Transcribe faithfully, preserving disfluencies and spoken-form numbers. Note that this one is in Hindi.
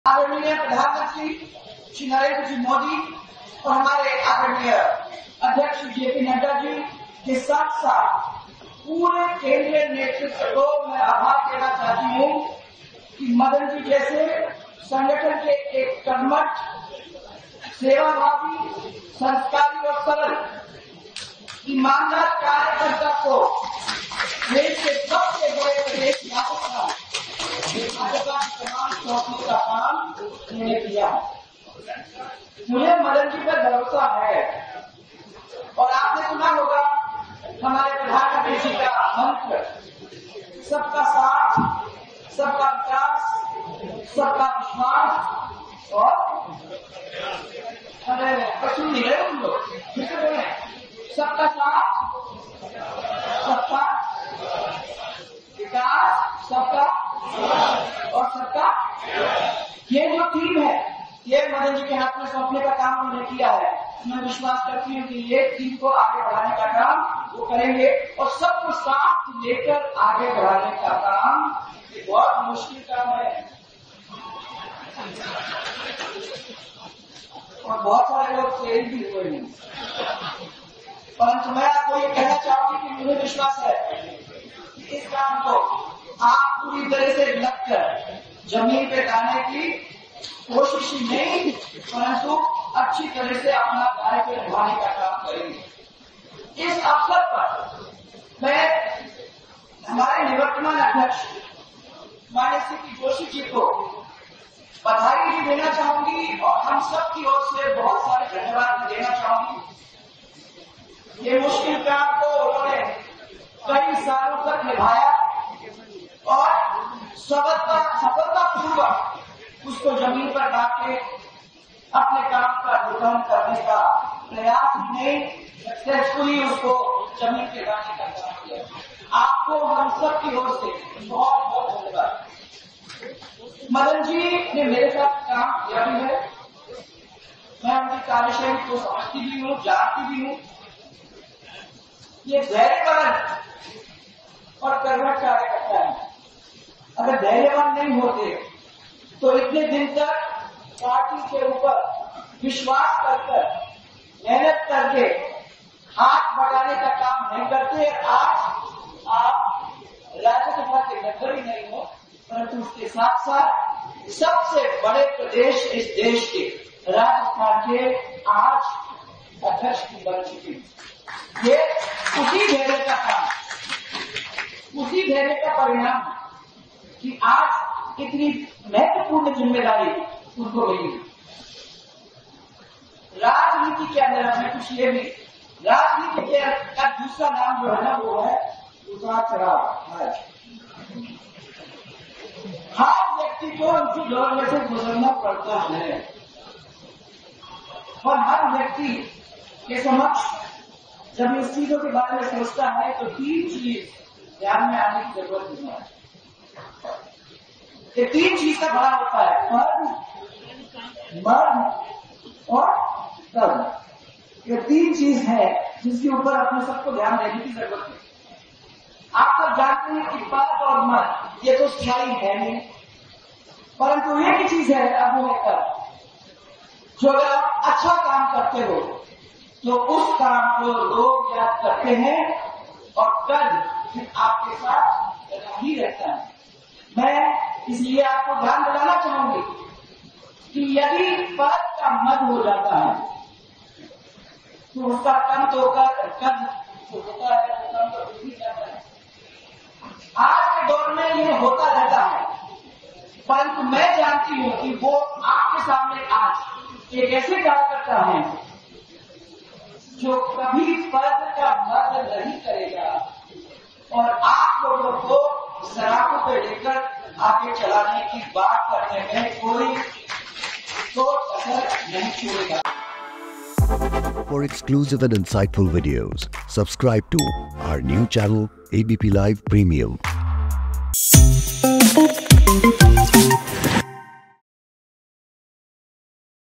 आदरणीय प्रधानमंत्री श्री नरेंद्र जी मोदी और हमारे आदरणीय अध्यक्ष जे पी नड्डा जी के साथ साथ पूरे केंद्रीय नेतृत्व को मैं आभार देना चाहती हूँ कि मदन जी जैसे संगठन के एक कर्मठ, सेवाभावी, संस्कारी और सरल ईमानदार कार्यकर्ता को देश के सबसे बड़े प्रदेश भाजपा भाजपा तमाम सौंपने का काम उन्होंने किया। मुझे मदन जी पर भरोसा है और आपने सुना होगा हमारे प्रधानमंत्री जी का मंत्र, सबका साथ, सबका विकास, सबका विश्वास और अरे सुन नहीं रहे हम लोग, सबका साथ, सबका विकास, सबका और सबका, ये जो टीम है ये मदन जी के हाथ में सौंपने का काम उन्होंने किया है। मैं विश्वास करती हूँ कि ये टीम को आगे बढ़ाने का काम वो करेंगे और सबको साथ लेकर आगे बढ़ाने का काम बहुत मुश्किल काम है और बहुत सारे लोग फेल भी हुए हैं। परंतु मैं आपको ये कहना चाहूंगी कि मुझे विश्वास है कि इस काम को आप पूरी तरह से लगकर जमीन पे लाने की कोशिश ही नहीं परंतु अच्छी तरह से अपना कार्य निभाने का काम करेंगे। इस अवसर पर मैं हमारे निवर्तमान अध्यक्ष माननीय श्री जोशी जी को बधाई भी देना चाहूंगी और हम सब की ओर से बहुत सारे धन्यवाद भी देना चाहूंगी। ये मुश्किल काम को उन्होंने कई सालों तक निभाया और सफलता सफलतापूर्वक उसको जमीन पर लाके अपने काम का निर्वहन करने का प्रयास ही नहीं सक्सेसफुली उसको जमीन पे लाने का काम किया। आपको हम सब की ओर से बहुत बहुत धन्यवाद। मदन जी ने मेरे साथ काम किया भी है, मैं उनकी कार्यशैली को समझती भी हूँ, जानती भी हूँ। ये धैर्यवान और कर्मठ कार्यकर्ता है। अगर धैर्यवान नहीं होते तो इतने दिन तक पार्टी के ऊपर विश्वास कर मेहनत करके हाथ बढ़ाने का काम नहीं करते। आज आप राज्यसभा के मेंबर ही नहीं हो परंतु उसके साथ साथ सबसे बड़े प्रदेश इस देश के राजस्थान के आज अध्यक्ष की बन चुकी। ये उसी धैर्य का काम, उसी धैर्य का परिणाम कि आज इतनी महत्वपूर्ण जिम्मेदारी उनको मिली। राजनीति के अंदर हमें कुछ ये भी, राजनीति के का दूसरा नाम जो है ना वो है उतार चढ़ाव। हर व्यक्ति को उनकी दौर में से गुजरना पड़ता है और हर व्यक्ति के समक्ष जब इस चीजों के बारे में सोचता है तो तीन चीज ध्यान में आने की जरूरत नहीं है। ये तीन चीज का बड़ा होता है, पद, मर्म और कर्म। ये तीन चीज है जिसके ऊपर अपने सबको ध्यान देने की जरूरत है। आप सब जानते हैं कि पद और मर्म ये तो स्थायी है नहीं परंतु एक ही चीज है अब वो है कर्म। जो अगर आप अच्छा काम करते हो तो उस काम को लोग याद करते हैं और कर्म फिर आपके साथ ही रहता है। मैं इसलिए आपको ध्यान दिलाना चाहूंगी कि यदि पद का मद हो जाता है तो उसका कम तो कर कद तो होता है, तो कम तो हो ही जाता है। आज के दौर में ये होता रहता है परंतु मैं जानती हूं कि वो आपके सामने आज एक ऐसे कार्यकर्ता है जो कभी पद का मद नहीं करेगा और आप लोगों को सराहों पर लेकर आगे चलाने की बात करने में कोई सोच असर नहीं छोड़ेगा। For exclusive and insightful videos, subscribe to our new channel A B P Live Premium.